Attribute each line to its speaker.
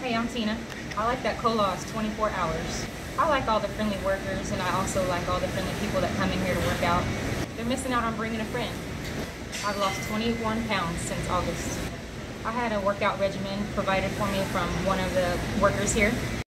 Speaker 1: Hey, I'm Tina. I like that Colaw is 24 hours. I like all the friendly workers, and I also like all the friendly people that come in here to work out. They're missing out on bringing a friend. I've lost 21 pounds since August. I had a workout regimen provided for me from one of the workers here.